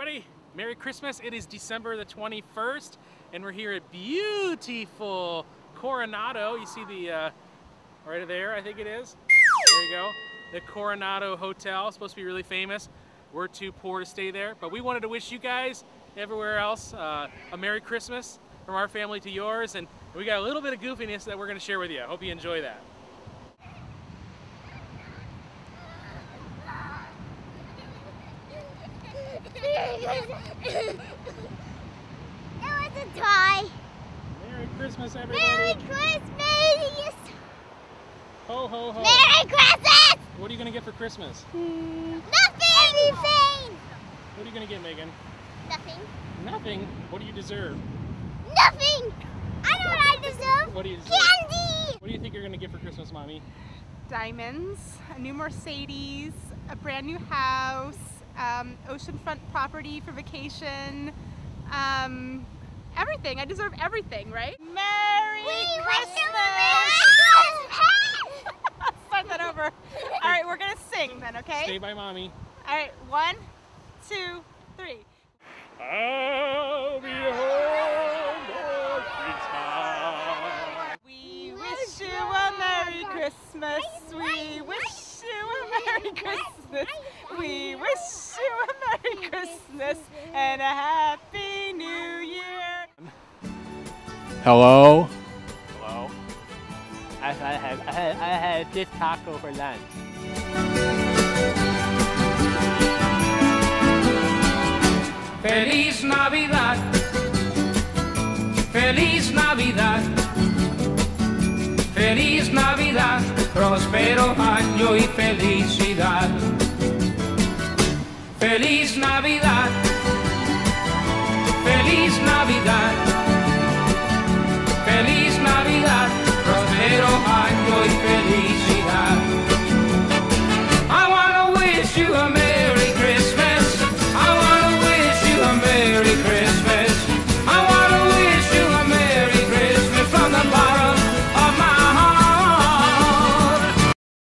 everybody. Merry Christmas. It is December the 21st, and we're here at beautiful Coronado. You see the, right there, I think it is. There you go. The Coronado Hotel. It's supposed to be really famous. We're too poor to stay there, but we wanted to wish you guys, everywhere else, a Merry Christmas from our family to yours, and we got a little bit of goofiness that we're going to share with you. I hope you enjoy that. It was a tie. Merry Christmas, everybody. Merry Christmas. Ho, ho, ho. Merry Christmas. What are you going to get for Christmas? Nothing. Anything. What are you going to get, Megan? Nothing. Nothing? What do you deserve? Nothing. I know what I deserve. What do you deserve? Candy. What do you think you're going to get for Christmas, Mommy? Diamonds, a new Mercedes, a brand new house, oceanfront property for vacation, everything. I deserve everything, right? Merry Christmas! Start that over. All right, we're gonna sing then, okay? Stay by Mommy. All right, 1, 2, 3. I'll be home every time. We wish you a Merry Christmas. We wish you a Merry Christmas. We wish you a Merry Christmas and a Happy New Year. Hello? Hello? I had this taco for lunch. Feliz Navidad, Feliz Navidad, Feliz Navidad, próspero año y felicidad. Feliz Navidad.